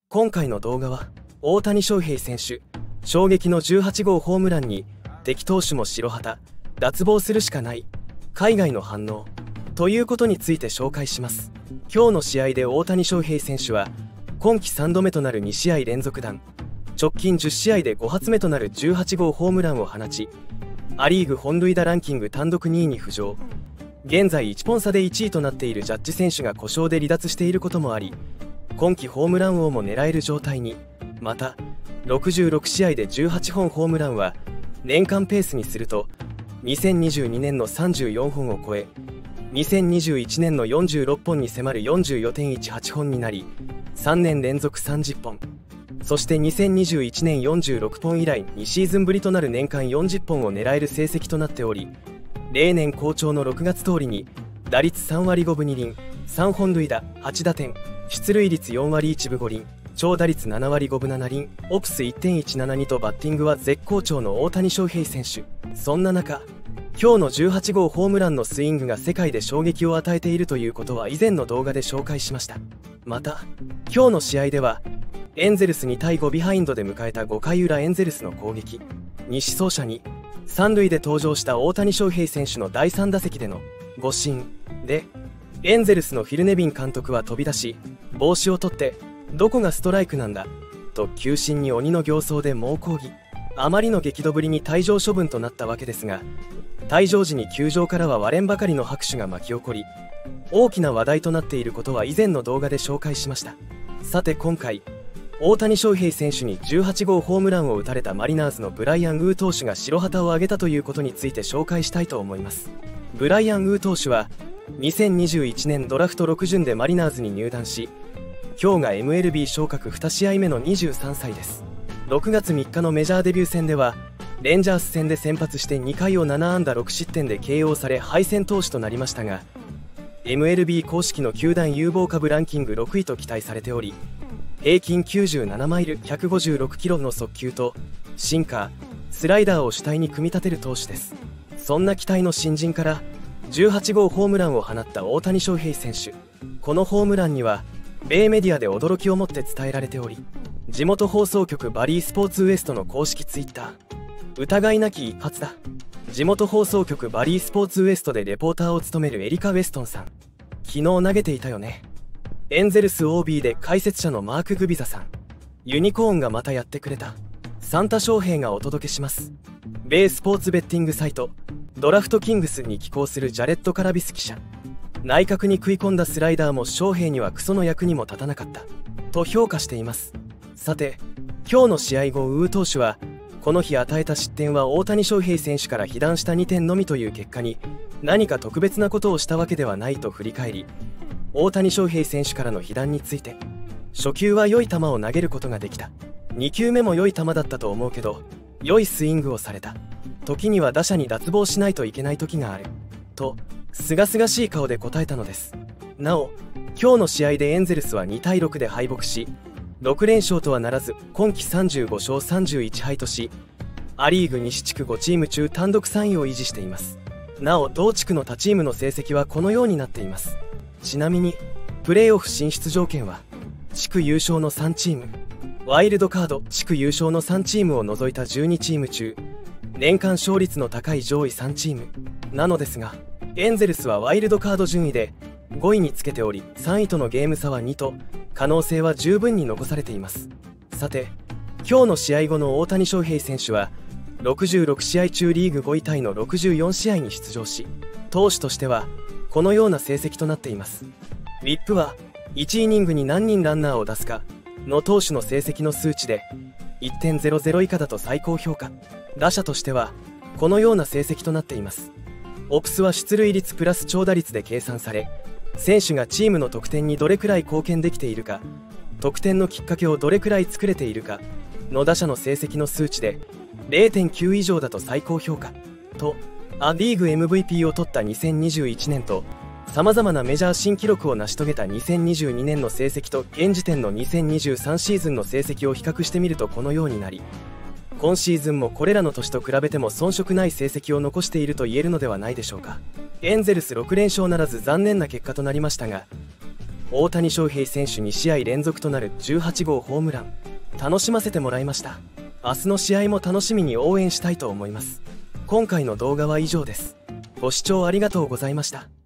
今回の動画は大谷翔平選手衝撃の18号ホームランに敵投手も白旗脱帽するしかない海外の反応ということについて紹介します。今日の試合で大谷翔平選手は今季3度目となる2試合連続弾直近10試合で5発目となる18号ホームランを放ち、ア・リーグ本塁打ランキング単独2位に浮上。現在1本差で1位となっているジャッジ選手が故障で離脱していることもあり、今季ホームラン王も狙える状態に。また66試合で18本ホームランは年間ペースにすると2022年の34本を超え、2021年の46本に迫る 44.18 本になり、3年連続30本、そして2021年46本以来2シーズンぶりとなる年間40本を狙える成績となっており、例年好調の6月通りに打率3割5分2厘、3本塁打8打点、出塁率4割1分5厘、長打率7割5分7厘、オプス 1.172 とバッティングは絶好調の大谷翔平選手。そんな中、今日の18号ホームランのスイングが世界で衝撃を与えているということは以前の動画で紹介しました。また今日の試合ではエンゼルス2対5ビハインドで迎えた5回裏エンゼルスの攻撃、西走者に3塁で登場した大谷翔平選手の第3打席での誤審で、エンゼルスのフィル・ネビン監督は飛び出し帽子を取ってどこがストライクなんだと球審に鬼の形相で猛抗議。あまりの激怒ぶりに退場処分となったわけですが、退場時に球場からは割れんばかりの拍手が巻き起こり、大きな話題となっていることは以前の動画で紹介しました。さて今回大谷翔平選手に18号ホームランを打たれたマリナーズのブライアン・ウー投手が白旗を上げたということについて紹介したいと思います。ブライアン・ウー投手は2021年ドラフト6巡でマリナーズに入団し、今日が MLB 昇格2試合目の23歳です。6月3日のメジャーデビュー戦ではレンジャース戦で先発して2回を7安打6失点で KO され敗戦投手となりましたが、 MLB 公式の球団有望株ランキング6位と期待されており、平均97マイル156キロの速球とシンカースライダーを主体に組み立てる投手です。そんな期待の新人から18号ホームランを放った大谷翔平選手。このホームランには米メディアで驚きをもって伝えられており、地元放送局バリースポーツウエストの公式ツイッター、疑いなき一発だ。地元放送局バリースポーツウエストでレポーターを務めるエリカ・ウェストンさん、昨日投げていたよね。エンゼルス OB で解説者のマーク・グビザさん、ユニコーンがまたやってくれた。サンタ翔平がお届けします。米スポーツベッティングサイトドラフトキングスに寄稿するジャレット・カラビス記者、内角に食い込んだスライダーも翔平にはクソの役にも立たなかったと評価しています。さて今日の試合後、ウー投手はこの日与えた失点は大谷翔平選手から被弾した2点のみという結果に何か特別なことをしたわけではないと振り返り、大谷翔平選手からの被弾について、初球は良い球を投げることができた、2球目も良い球だったと思うけど良いスイングをされた、時には打者に脱帽しないといけない時があると清々しい顔で答えたのです。なお今日の試合でエンゼルスは2対6で敗北し、6連勝とはならず今季35勝31敗とし、ア・リーグ西地区5チーム中単独3位を維持しています。なお同地区の他チームの成績はこのようになっています。ちなみにプレーオフ進出条件は地区優勝の3チーム、ワイルドカード地区優勝の3チームを除いた12チーム中年間勝率の高い上位3チームなのですが、エンゼルスはワイルドカード順位で5位につけており、3位とのゲーム差は2と可能性は十分に残されています。さて今日の試合後の大谷翔平選手は66試合中リーグ5位タイの64試合に出場し、投手としてはこのような成績となっています。WHIP は1イニングに何人ランナーを出すかの投手の成績の数値で 1.00 以下だと最高評価、打者としてはこのような成績となっています。オプスは出塁率プラス長打率で計算され、選手がチームの得点にどれくらい貢献できているか、得点のきっかけをどれくらい作れているかの打者の成績の数値で 0.9 以上だと最高評価と、ア・リーグ MVP を取った2021年とさまざまなメジャー新記録を成し遂げた2022年の成績と現時点の2023シーズンの成績を比較してみるとこのようになり、今シーズンもこれらの年と比べても遜色ない成績を残していると言えるのではないでしょうか。エンゼルス6連勝ならず残念な結果となりましたが、 大谷翔平選手2試合連続となる18号ホームラン、楽しませてもらいました。明日の試合も楽しみに応援したいと思います。今回の動画は以上です。ご視聴ありがとうございました。